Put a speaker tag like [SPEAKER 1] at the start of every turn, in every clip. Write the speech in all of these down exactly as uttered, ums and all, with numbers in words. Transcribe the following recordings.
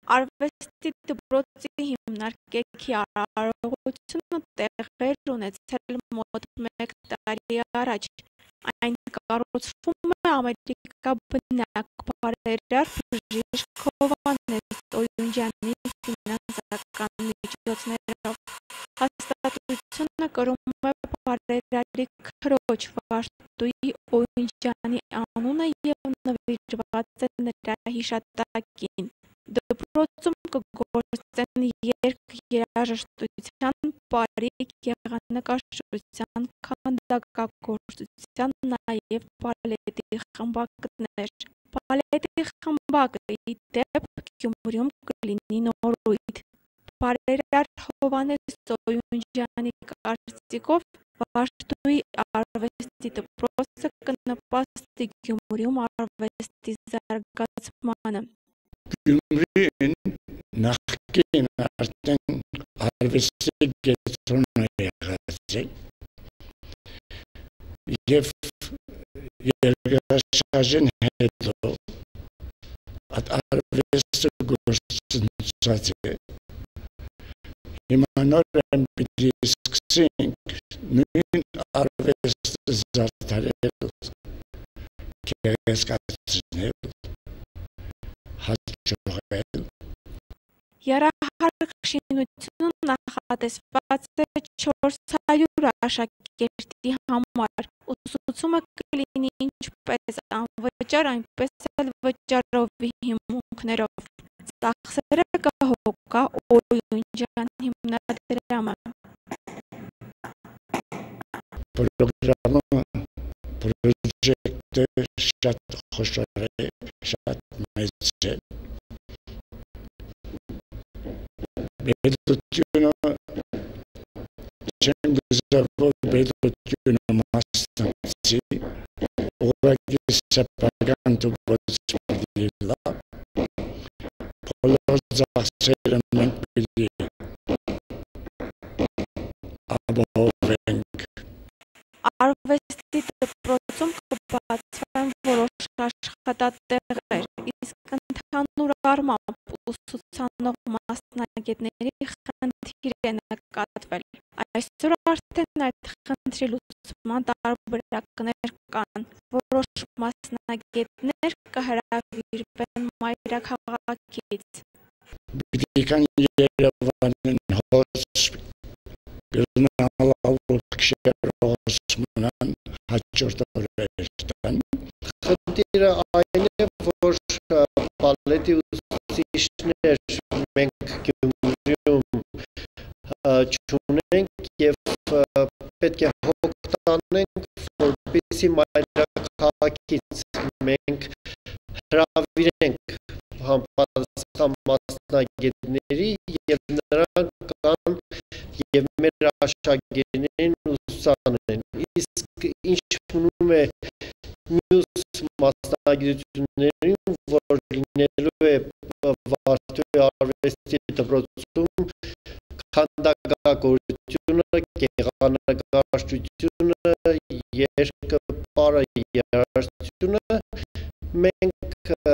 [SPEAKER 1] Արվեստի դպրոցի հիմնարկեքի արարողությունը տեղեր ունեցել մոտ մեկ տարի առաջ։ Այն կառուցվում է ամերիկաբնակ բարերար բժիշկ Հովհաննես Օյունջյանի ֆինանսական միջոցներով։ Հաստատությունը կրում է բարերարի քրոջ Վարդուհի Օյունջյանի անունը և նվիրված է նրա հիշատակին։ Դպրոցում կգործեն երգ-երաժշտության, պարիկ, գեղանկարչության, քանդակագործության, նաև բալետի խմբակներ։ Բալետի խմբակը, ի դեպ, Գյումրիում կլինի նորույթ։ Բարերար Հովհաննես Օյունջյանի կարծիքով Վարդուհի արվեստի դպրոցը կնպաստի Գյումրիում արվեստի զարգացմանը։
[SPEAKER 2] Գյումրին նախկին արդեն արվեստի կենտրոն է եղած է և երկրաշարժին հետո այդ արվեստը գործընթաց է։ Հիմա նոր պիտի սկսենք նույն արվեստը զարդարել, գեղեցկացնել, հաջողել։
[SPEAKER 1] Եռահարկ շինությունը նախատեսված է չորս հարյուր աշակերտի համար։ Ուսուցումը կլինի ինչպես անվճար, այնպես էլ վճարովի հիմունքներով։ Ծախսերը կհոգա Օյունջյան հիմնադրամը։
[SPEAKER 2] Պրոգրամը պրոջեկտը շատ խոշոր է, շատ մեծ է։ Պետությունը չեմ գուզավ, որ պետությունը մասնակցի, ուղղակի սեփական դպրոցի լա, բոլոր ծախսերը մենք պիտի ապահովենք։
[SPEAKER 1] Արվեստի դպրոցում կբացվեն որոշ աշխատատեղեր, իսկ ընդհանուր առմամբ ուսուցանող մասնագետների խնդիր է նկատվել։ Այսօր արդեն այդ խնդրի լուծման տարբերակներ կան։ Որոշ մասնագետներ կհրավիրվեն մայրաքաղաքից։
[SPEAKER 2] Պիտի կան Երևանին հոս, գերնալավոքշերոսմնան հաջորդ օրերտան։
[SPEAKER 3] Խնդիրը այն է, որ բալետի ուսուցիչներ մենք Գյումրիում չունենք և պետք է հոգ տանենք, որպեսզի մայրաքաղաքից մենք հրավիրենք համապատասխան մասնագետների և նրանք կան և մեր աշակերտներին ուսուցանեն։ Իսկ ինչ մնում է մյուս մասնագիտություններին, որ լինելու է Վարդուհի արվեստի դպրոցում, քանդակագործությունը, գեղանկարչությունը, երգը, պարը, երաժշտությունը, մենք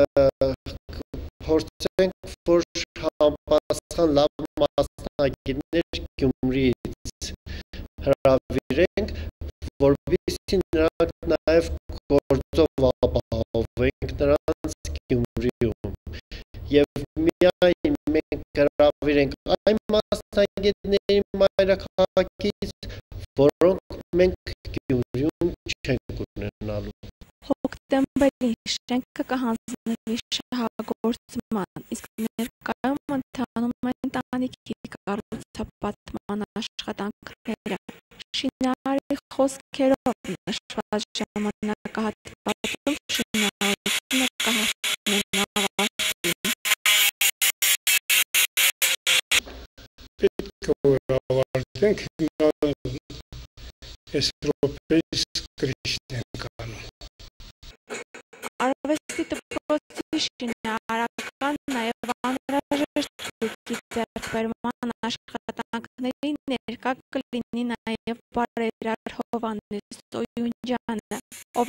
[SPEAKER 3] փորձենք, որ համապատասխան լավ մասնագետներ Գյումրիից հրավիրենք, որպեսզի նրանք նաև գործով ապահովենք նրանց Գյումրիում։ Եվ միայն մենք հրավիրենք այն մասնագետների մայրաքաղաքից, որոնք մենք Գյումրիում չենք ունենալու։
[SPEAKER 1] Հոկտեմբերին շենքը կհանձնվի շահագործման, իսկ ներկայում ընթանում են ընտանիքի կառուցապատման աշխատանքները։ Շինարարի խոսքերով նշված ժամանակահատվածում շինարարությունը կհասնի ավարտին։
[SPEAKER 2] Պետք է ավարտենք այս ռոպեից կրիշտ ենք անում։
[SPEAKER 1] Արվեստի դպրոցի շինարարական նաև անհրաժեշտ զույգի ձեռքբերման աշխատանքների ներկա կլինի նաև բարերար Հովհաննես Օյունջյանը, ով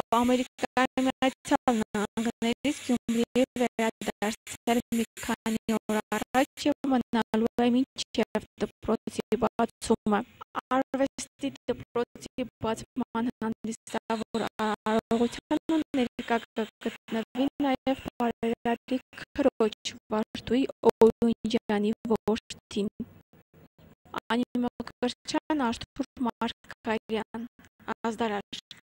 [SPEAKER 1] Ամերիկայի Միացյալ Նահանգներից Գյումրի է վերադարձել մի քանի օր եւ մնալու է մինչեւ դպրոցի բացումը։ Արվեստի դպրոցի բացման հանդիսավոր արարողությանը ներկա կգտնվի նաեւ բարերարի քրոջ Վարդուհի Օյունջյանի որդին անիմակրչան Արթուր Մարգարյան ազդարար։